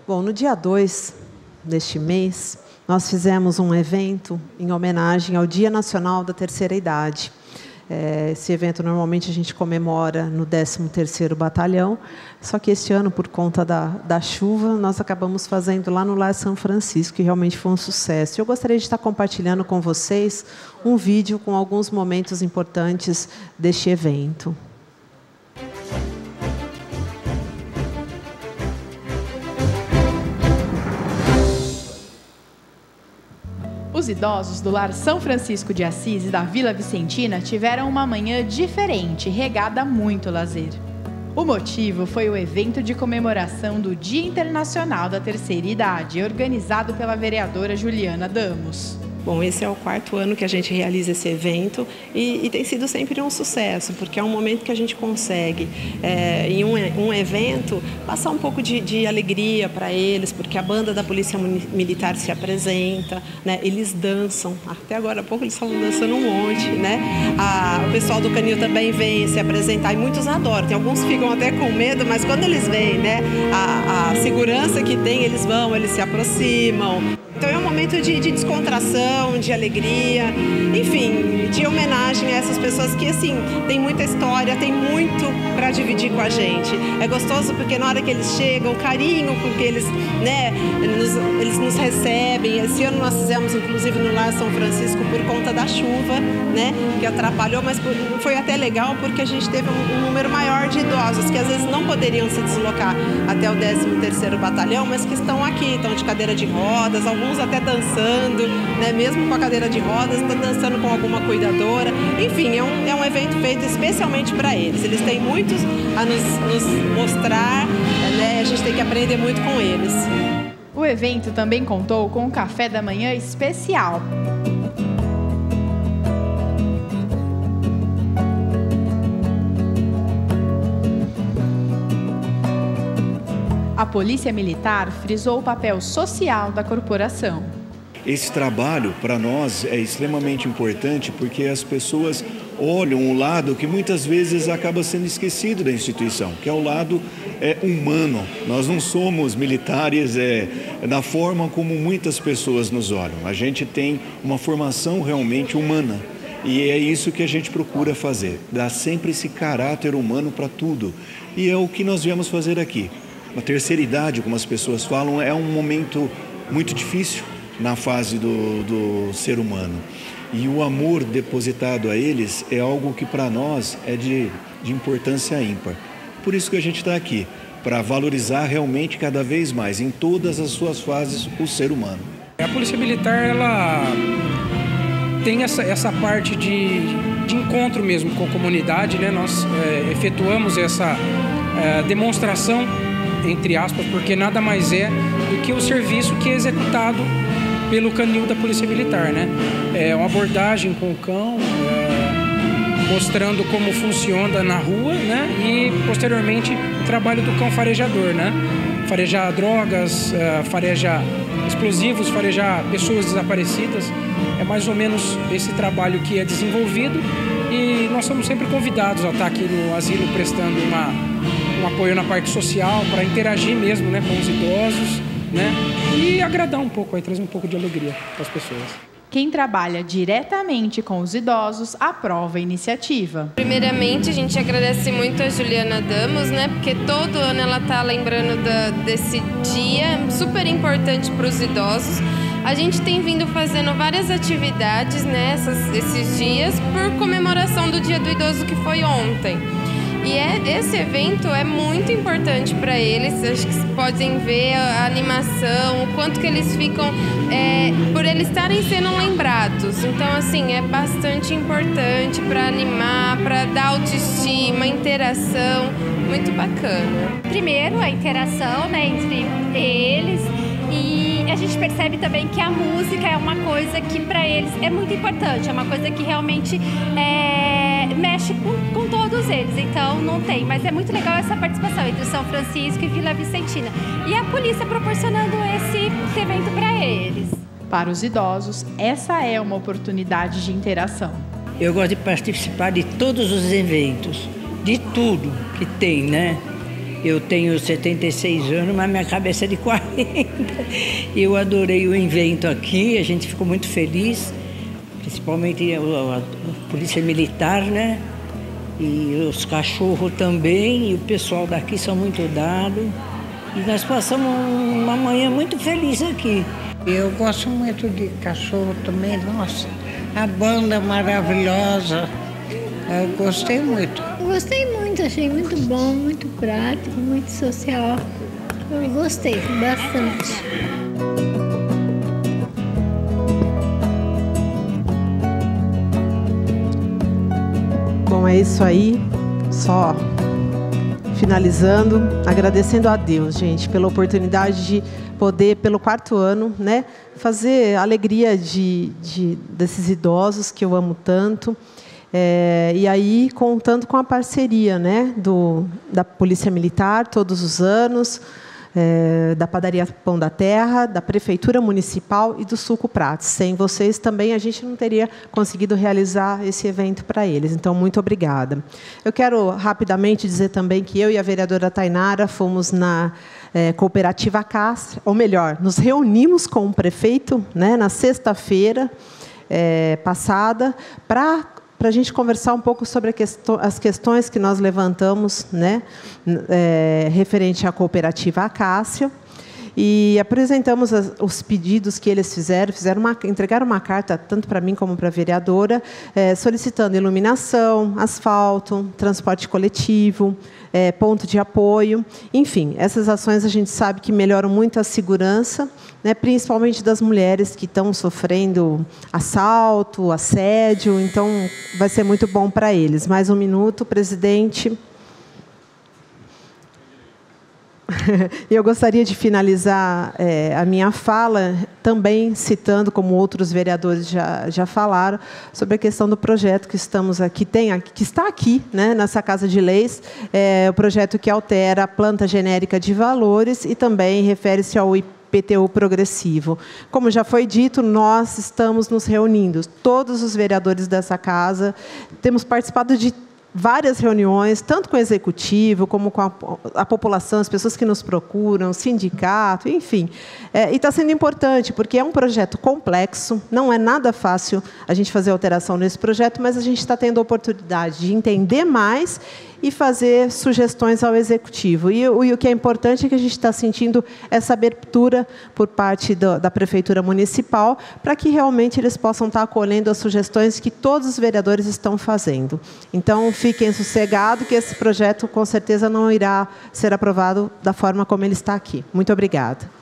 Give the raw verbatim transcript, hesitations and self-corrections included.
Bom, no dia dois deste mês, nós fizemos um evento em homenagem ao Dia Nacional da Terceira Idade. Esse evento, normalmente, a gente comemora no décimo terceiro Batalhão, só que este ano, por conta da, da chuva, nós acabamos fazendo lá no Lar São Francisco, que realmente foi um sucesso. Eu gostaria de estar compartilhando com vocês um vídeo com alguns momentos importantes deste evento. Os idosos do Lar São Francisco de Assis e da Vila Vicentina tiveram uma manhã diferente, regada a muito lazer. O motivo foi o evento de comemoração do Dia Internacional da Terceira Idade, organizado pela vereadora Juliana Damos. Bom, esse é o quarto ano que a gente realiza esse evento e, e tem sido sempre um sucesso, porque é um momento que a gente consegue, é, em um, um evento, passar um pouco de, de alegria para eles, porque a banda da Polícia Militar se apresenta, né? Eles dançam, até agora há pouco eles estavam dançando um monte, né? A, o pessoal do Canil também vem se apresentar e muitos adoram, tem alguns que ficam até com medo, mas quando eles vêm, né? A, a segurança que tem, eles vão, eles se aproximam. Então é um momento de, de descontração, de alegria, enfim, de homenagem a essas pessoas que, assim, tem muita história, tem muito para dividir com a gente. É gostoso porque na hora que eles chegam, o carinho com que eles, né, nos, eles nos recebem. Esse ano nós fizemos, inclusive, no Lar São Francisco por conta da chuva, né, que atrapalhou, mas foi até legal porque a gente teve um, um número maior de idosos que às vezes não poderiam se deslocar até o décimo terceiro Batalhão, mas que estão aqui, estão de cadeira de rodas, alguns Alguns até dançando, né? Mesmo com a cadeira de rodas, estão dançando com alguma cuidadora. Enfim, é um, é um evento feito especialmente para eles. Eles têm muitos a nos, nos mostrar, né? A gente tem que aprender muito com eles. O evento também contou com um café da manhã especial. A Polícia Militar frisou o papel social da corporação. Esse trabalho, para nós, é extremamente importante porque as pessoas olham o lado que muitas vezes acaba sendo esquecido da instituição, que é o lado é, humano. Nós não somos militares é, da forma como muitas pessoas nos olham. A gente tem uma formação realmente humana. E é isso que a gente procura fazer, dar sempre esse caráter humano para tudo. E é o que nós viemos fazer aqui. A terceira idade, como as pessoas falam, é um momento muito difícil na fase do, do ser humano. E o amor depositado a eles é algo que para nós é de, de importância ímpar. Por isso que a gente está aqui, para valorizar realmente cada vez mais, em todas as suas fases, o ser humano. A Polícia Militar, ela tem essa, essa parte de, de encontro mesmo com a comunidade, né? Nós é, efetuamos essa é, demonstração, entre aspas, porque nada mais é do que o serviço que é executado pelo canil da Polícia Militar, né? É uma abordagem com o cão, é, mostrando como funciona na rua, né? E, posteriormente, o trabalho do cão farejador, né? Farejar drogas, é, farejar explosivos, farejar pessoas desaparecidas. É mais ou menos esse trabalho que é desenvolvido e nós somos sempre convidados a estar aqui no asilo prestando uma, um apoio na parte social para interagir mesmo, né, com os idosos, né, e agradar um pouco, aí, trazer um pouco de alegria para as pessoas. Quem trabalha diretamente com os idosos aprova a iniciativa. Primeiramente, a gente agradece muito a Juliana Damos, né? Porque todo ano ela está lembrando da, desse dia super importante para os idosos. A gente tem vindo fazendo várias atividades, né, essas, esses dias por comemoração do Dia do Idoso que foi ontem. E é, esse evento é muito importante para eles, acho que podem ver a animação, o quanto que eles ficam, é, por eles estarem sendo lembrados. Então, assim, é bastante importante para animar, para dar autoestima, interação, muito bacana. Primeiro, a interação, né, entre eles, e a gente percebe também que a música é uma coisa que para eles é muito importante, é uma coisa que realmente é, mexe com, com todos eles, então não tem, mas é muito legal essa participação entre São Francisco e Vila Vicentina e a polícia proporcionando esse evento para eles. Para os idosos, essa é uma oportunidade de interação. Eu gosto de participar de todos os eventos, de tudo que tem, né? Eu tenho setenta e seis anos, mas minha cabeça é de quarenta. Eu adorei o evento aqui, a gente ficou muito feliz, principalmente a, a, a Polícia Militar, né? E os cachorros também, e o pessoal daqui são muito dados. E nós passamos uma manhã muito feliz aqui. Eu gosto muito de cachorro também, nossa, a banda maravilhosa, eu gostei muito. Gostei muito, achei muito bom, muito prático, muito social. Eu gostei bastante. Bom, é isso aí. Só finalizando, agradecendo a Deus, gente, pela oportunidade de poder, pelo quarto ano, né, fazer a alegria de, de, desses idosos que eu amo tanto. É, e aí, contando com a parceria, né, do, da Polícia Militar, todos os anos, é, da Padaria Pão da Terra, da Prefeitura Municipal e do Suco Prates. Sem vocês também a gente não teria conseguido realizar esse evento para eles. Então, muito obrigada. Eu quero rapidamente dizer também que eu e a vereadora Tainara fomos na é, Cooperativa Castro, ou melhor, nos reunimos com o prefeito, né, na sexta-feira é, passada, para para a gente conversar um pouco sobre as questões que nós levantamos, né, é, referente à cooperativa Acácia, e apresentamos as, os pedidos que eles fizeram, fizeram uma, entregaram uma carta, tanto para mim como para a vereadora, é, solicitando iluminação, asfalto, transporte coletivo, é, ponto de apoio, enfim, essas ações a gente sabe que melhoram muito a segurança, né, principalmente das mulheres que estão sofrendo assalto, assédio, então vai ser muito bom para eles. Mais um minuto, presidente. E eu gostaria de finalizar é, a minha fala também citando, como outros vereadores já, já falaram, sobre a questão do projeto que estamos aqui, tem, que está aqui, né, nessa Casa de Leis, é, o projeto que altera a planta genérica de valores e também refere-se ao I P T U progressivo. Como já foi dito, nós estamos nos reunindo, todos os vereadores dessa casa, temos participado de várias reuniões, tanto com o executivo, como com a, a população, as pessoas que nos procuram, sindicato, enfim. É, e está sendo importante, porque é um projeto complexo, não é nada fácil a gente fazer alteração nesse projeto, mas a gente está tendo a oportunidade de entender mais e fazer sugestões ao executivo. E, e o que é importante é que a gente está sentindo essa abertura por parte do, da Prefeitura Municipal, para que realmente eles possam estar acolhendo as sugestões que todos os vereadores estão fazendo. Então, fiquem sossegados que esse projeto, com certeza, não irá ser aprovado da forma como ele está aqui. Muito obrigada.